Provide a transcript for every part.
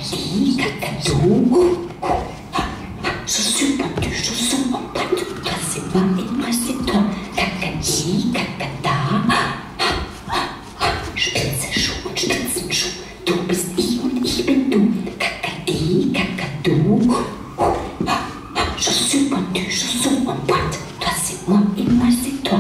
Cacadi, cacadou. Chaussures pendues, chaussons en boîte. Toi c'est moi et moi c'est toi. Cacadi, cacada. Spitze Schuh und Spitzenschuh. Du bist ich und ich bin du. Cacadi, cacadou. Chaussures pendues, chaussons en boîte. Toi c'est moi et moi c'est toi.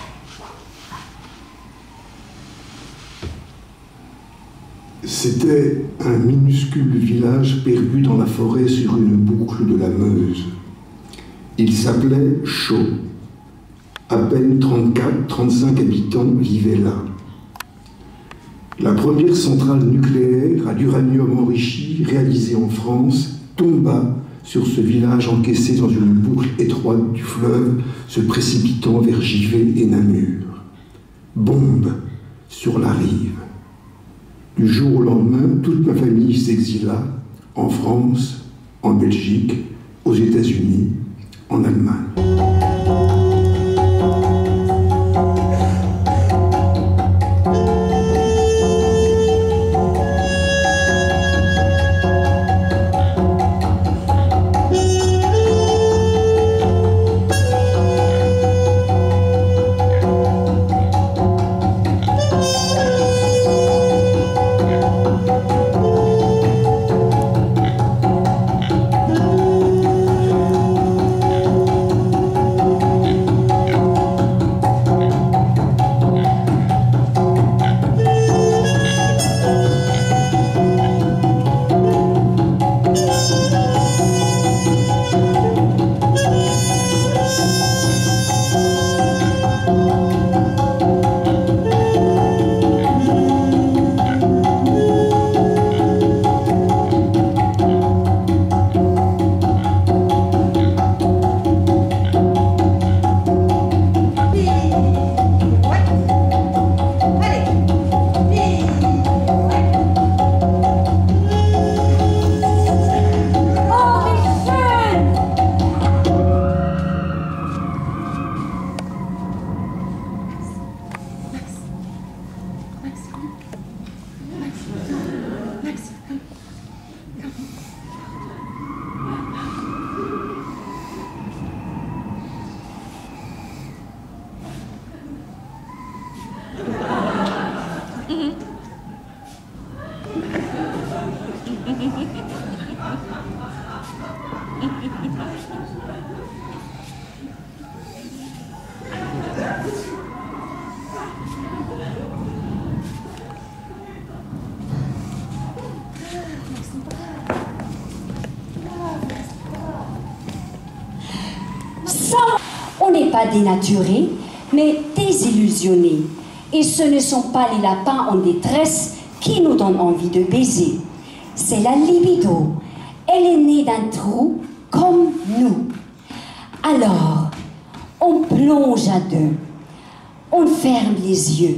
C'était un minuscule village perdu dans la forêt sur une boucle de la Meuse. Il s'appelait Chaux. À peine 34-35 habitants vivaient là. La première centrale nucléaire à l'uranium enrichi réalisée en France tomba sur ce village encaissé dans une boucle étroite du fleuve se précipitant vers Givet et Namur. Bombe sur la rive. Du jour au lendemain, toute ma famille s'exila en France, en Belgique, aux États-Unis, en Allemagne. On n'est pas dénaturés, mais désillusionnés. Et ce ne sont pas les lapins en détresse qui nous donnent envie de baiser. C'est la libido. Elle est née d'un trou comme nous. Alors, on plonge à deux. On ferme les yeux.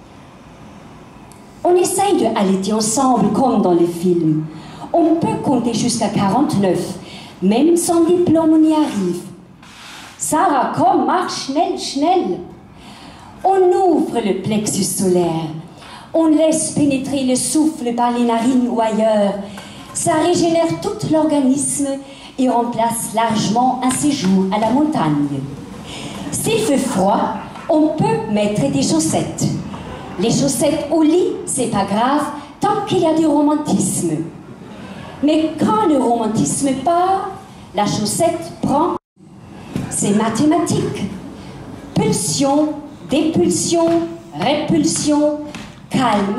On essaye de allaiter ensemble comme dans les films. On peut compter jusqu'à 49. Même sans diplôme, on y arrive. Sarah, komm, mach schnell, schnell. On ouvre le plexus solaire. On laisse pénétrer le souffle par les narines ou ailleurs. Ça régénère tout l'organisme et remplace largement un séjour à la montagne. S'il fait froid, on peut mettre des chaussettes. Les chaussettes au lit, c'est pas grave, tant qu'il y a du romantisme. Mais quand le romantisme part, la chaussette prend. C'est mathématique. Pulsion, dépulsion, répulsion, calme.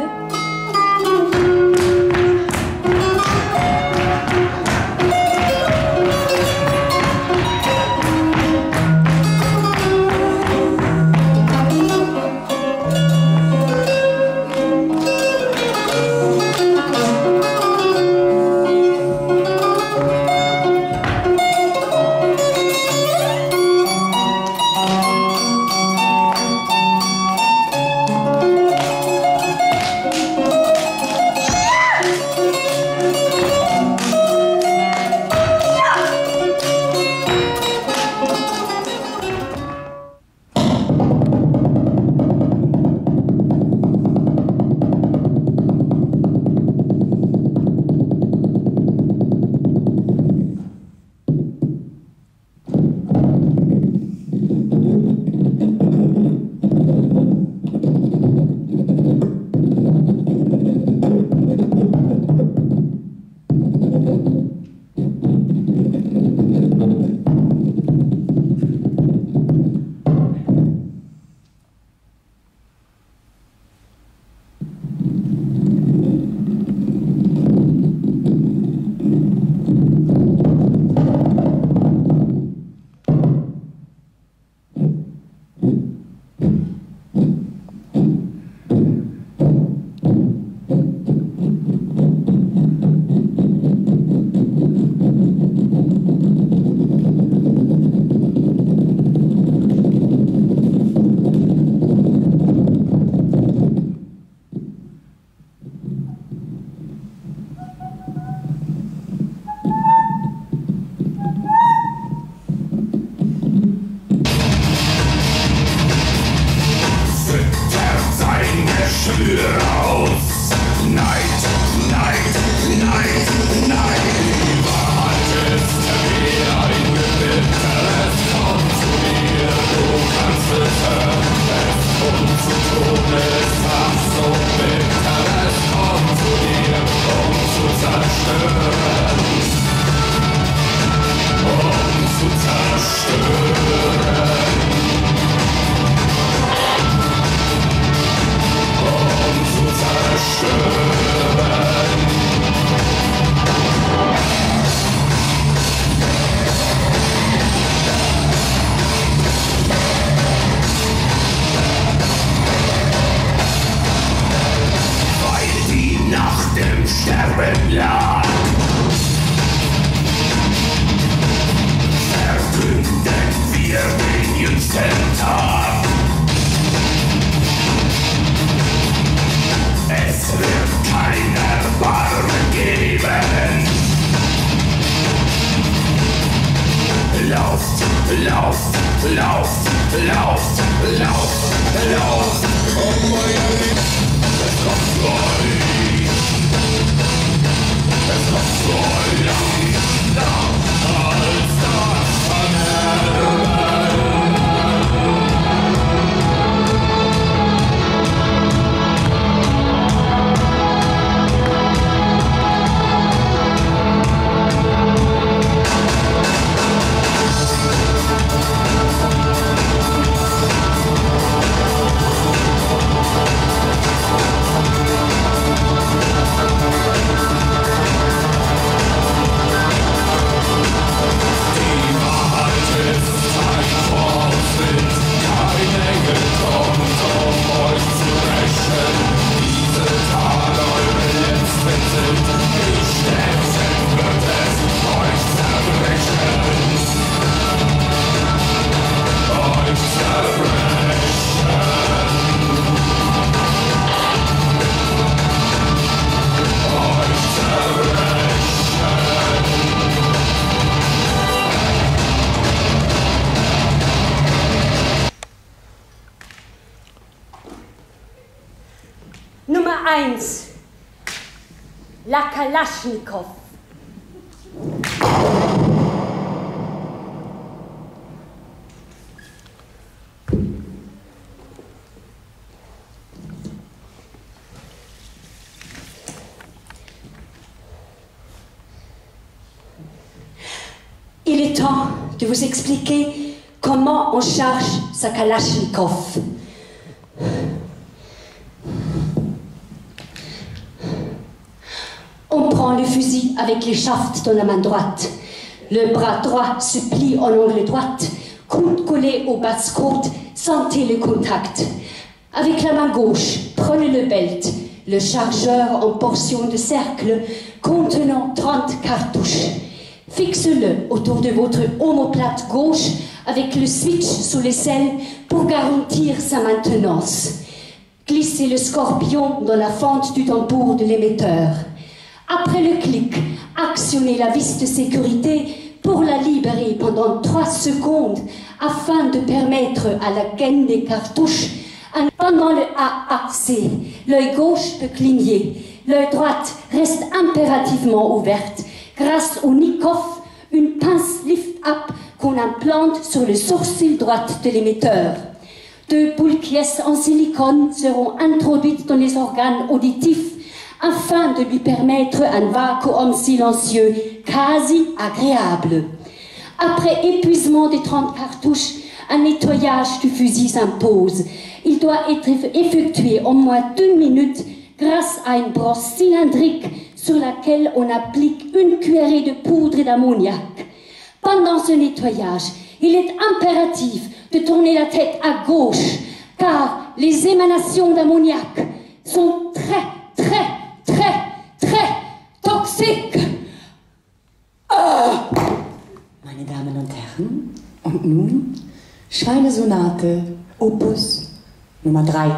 Nummer 1. La Kalaschnikow. Il est temps de vous expliquer comment on charge sa Kalachnikov. On prend le fusil avec les shafts dans la main droite. Le bras droit se plie en angle droite, coude collé au basse-côte, sentez le contact. Avec la main gauche, prenez le belt, le chargeur en portion de cercle contenant 30 cartouches. Fixe-le autour de votre omoplate gauche avec le switch sous l'aisselle pour garantir sa maintenance. Glissez le scorpion dans la fente du tambour de l'émetteur. Après le clic, actionnez la vis de sécurité pour la libérer pendant 3 secondes afin de permettre à la gaine des cartouches. Pendant le AAC, l'œil gauche peut cligner, l'œil droite reste impérativement ouverte. Grâce au Nikov, une pince lift-up qu'on implante sur le sourcil droit de l'émetteur. 2 boules pièces en silicone seront introduites dans les organes auditifs afin de lui permettre un vacuum silencieux quasi agréable. Après épuisement des 30 cartouches, un nettoyage du fusil s'impose. Il doit être effectué en moins d'1 minute grâce à une brosse cylindrique sur laquelle on applique une cuillerée de poudre d'ammoniac. Pendant ce nettoyage, il est impératif de tourner la tête à gauche, car les émanations d'ammoniac sont très toxiques. Meine Damen und Herren, und nun Schweinesonate, Opus Nummer 3.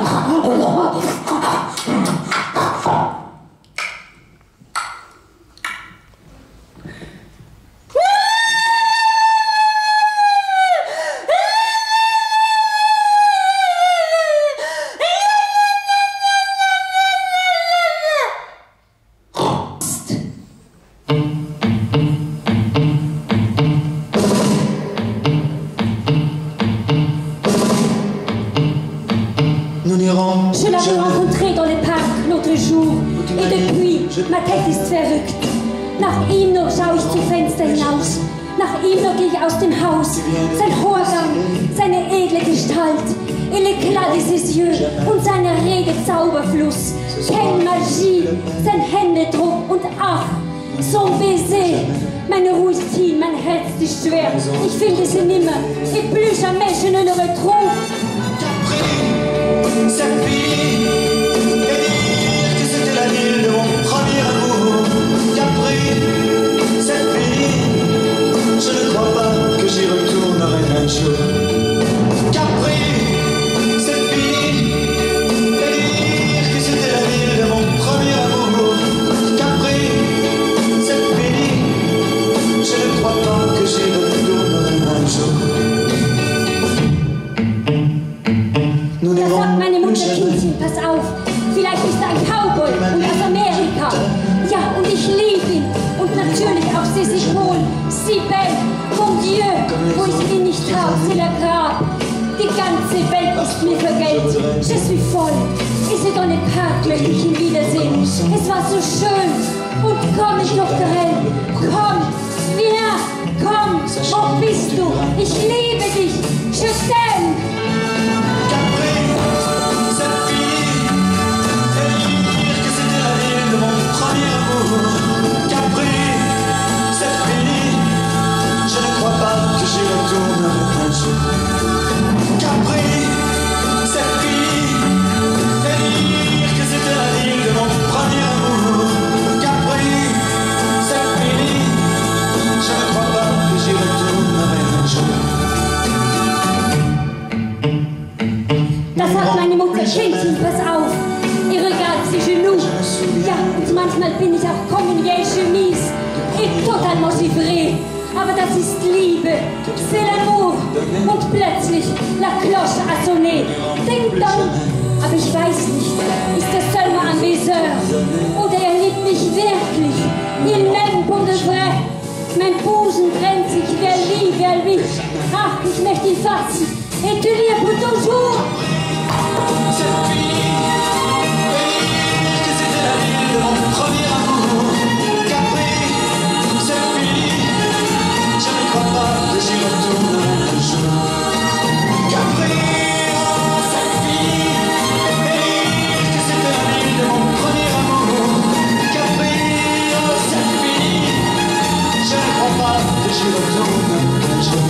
Je l'avais rencontré dans les parcs l'autre jour et depuis, ma Tête ist verrückt. Nach ihm noch schaue ich zum Fenster hinaus. Nach ihm noch gehe ich aus dem Haus. Sein hoher Gang, seine edle Gestalt, l'éclat de ses yeux und seine Rede Zauberfluss. Quelle Magie, sein Händedruck und ach, son baiser. Meine Routine, mein Herz ist schwer. Ich finde sie nimmer et plus jamais je ne le retrouve. Cette ville, et dire que c'était la ville de mon premier amour. Capri, cette ville, je ne crois pas que j'y retournerai un jour. Capri, cette ville, et dire que c'était la ville de mon premier amour. Capri, cette ville, je ne crois pas que j'y retournerai un jour. Da sagt meine Mutter, Kindchen, pass auf, vielleicht ist er ein Cowboy und aus Amerika. Ja, und ich liebe ihn. Und natürlich auch Cécile Paul, si belle. Mon Dieu, wo ich ihn nicht habe, c'est le Grab. Die ganze Welt ist mir vergällt. Je suis folle. Et c'est dans les parcs, möchte ich ihn wiedersehen. Es war so schön. Und komm, ich Tochterelle, komm, viens, komm, wo bist du? Ich liebe dich, je t'aime. Da sagt meine Mutter, Kindchen, pass auf, ihr regarde ses genoux. Ja, und manchmal bin ich auch comme une vieille chemise et totalement givrée. Aber das ist Liebe, c'est l'amour. Und plötzlich, la cloche a sonné. Ding dong. Aber ich weiß nicht, ist das seulement un baiser? Oder liebt mich wirklich? Il m'aime pour de vrai. Mein Busen brennt sich, wer liebt. Ach, ich möchte ihn fassen. Et tu lis pour toujours. Cette ville, que c'était la ville de mon premier amour. Capri, cette ville, je ne crois pas que j'y retournerai un jour. Capri, cette ville, que c'était la ville de mon premier amour. Capri, cette ville, je ne crois pas que j'y retournerai un jour.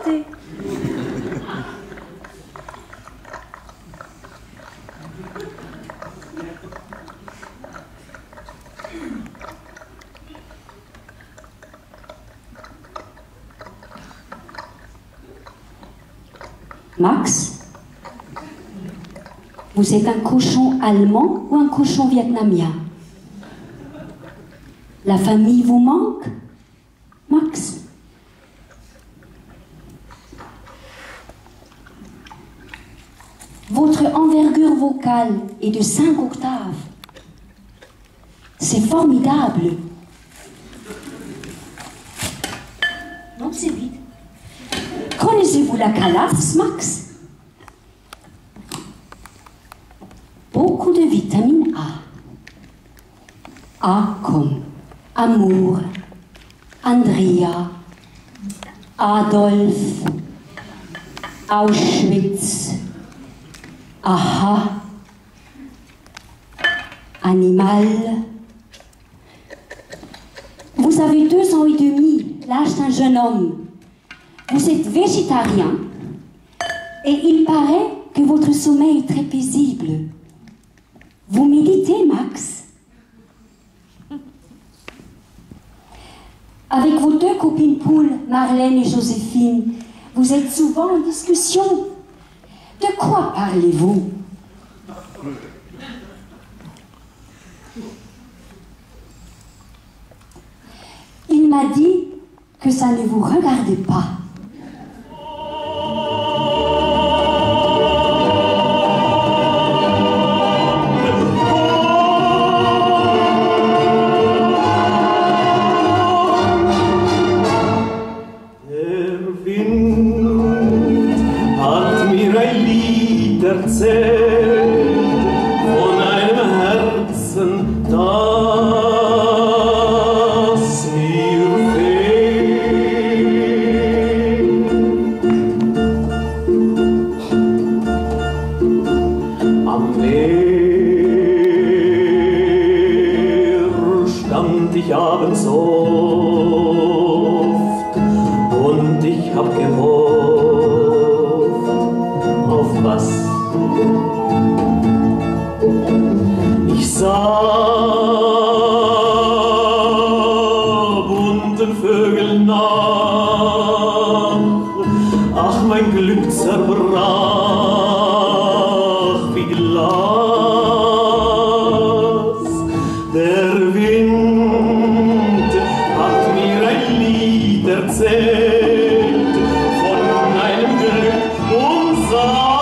côté. Max, vous êtes un cochon allemand ou un cochon vietnamien? La famille vous manque, Max? Votre envergure vocale est de 5 octaves. C'est formidable. Non, c'est vide. Connaissez-vous la calasse, Max? Beaucoup de vitamine A. A comme amour, Andrea, Adolf, Auschwitz, aha, animal. Vous avez 2 ans et demi, l'âge d'un jeune homme. Vous êtes végétarien et il paraît que votre sommeil est très paisible. Vous méditez, Max? Avec vos 2 copines poules, Marlène et Joséphine, vous êtes souvent en discussion. De quoi parlez-vous? Il m'a dit que ça ne vous regardait pas. Von einem Herzen, das mir fehlt. Am Meer stand ich abends oft und ich hab gehofft, auf was? Ich sah bunten Vögeln nach, ach, mein Glück zerbrach wie Glas. Der Wind hat mir ein Lied erzählt von einem Glück unser.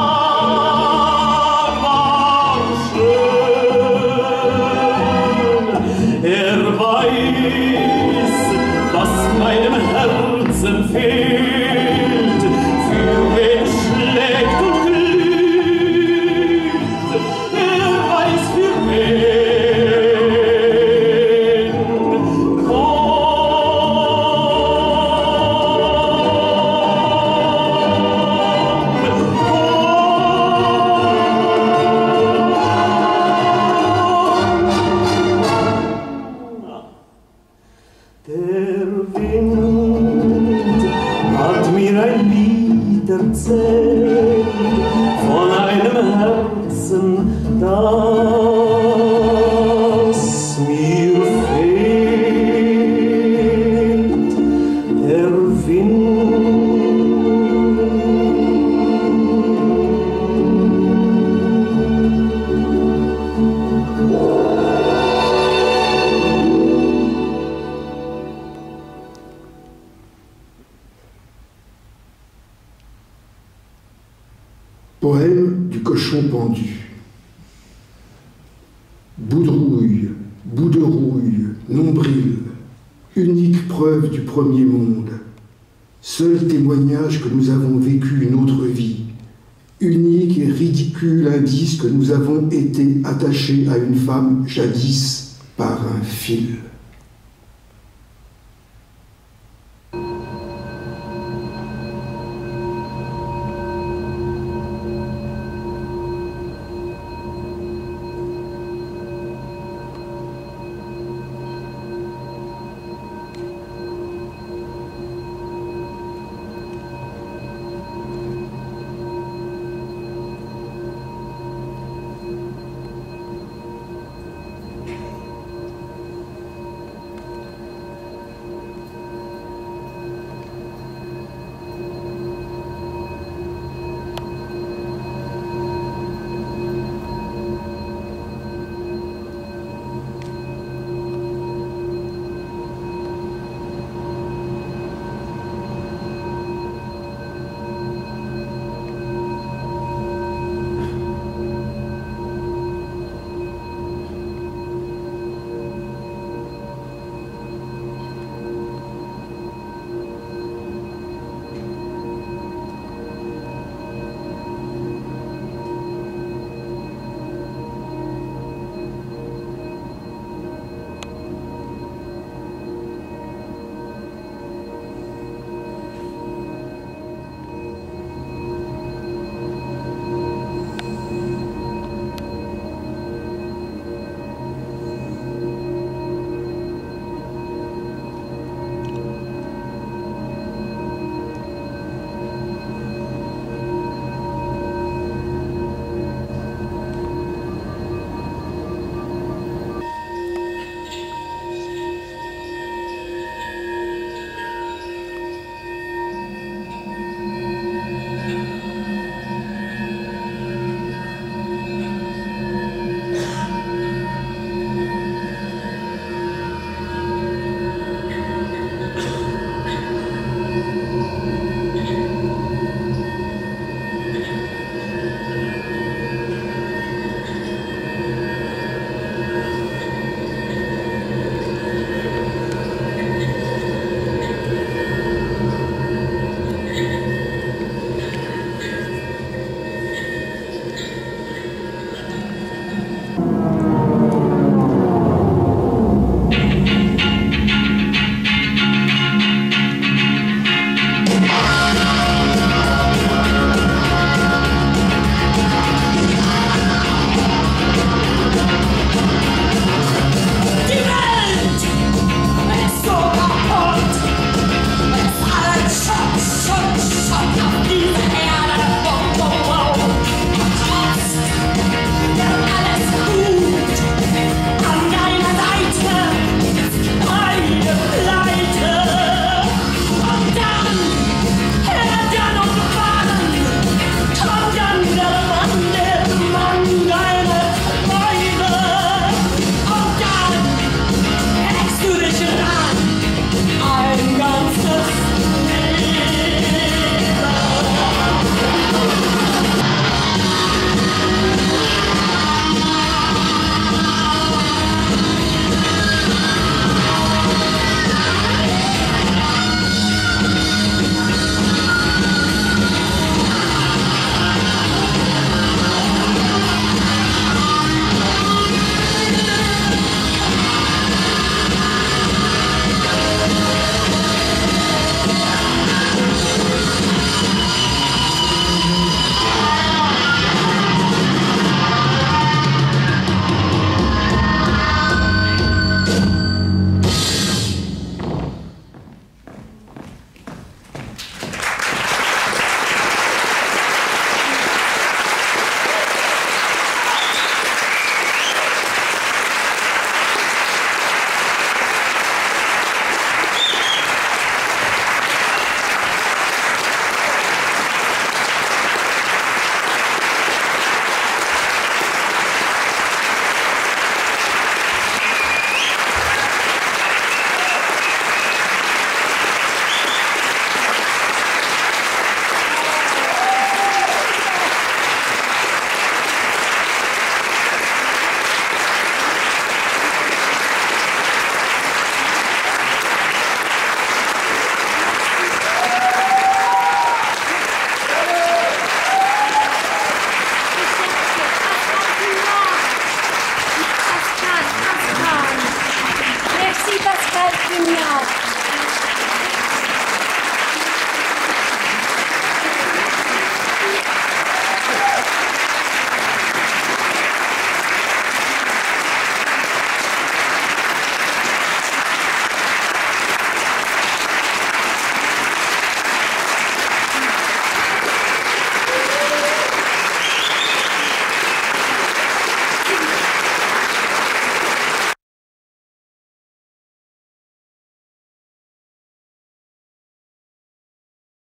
Meinem Herzen fehlt, für wen schlägt und glüht, weiß für wen. Der Wind hat mir ein Lied erzählt von einem Herzen, das mir fehlt. Der Wind. Poème du cochon pendu. Bout de rouille, nombril, unique preuve du premier monde, seul témoignage que nous avons vécu une autre vie, unique et ridicule indice que nous avons été attachés à une femme jadis par un fil.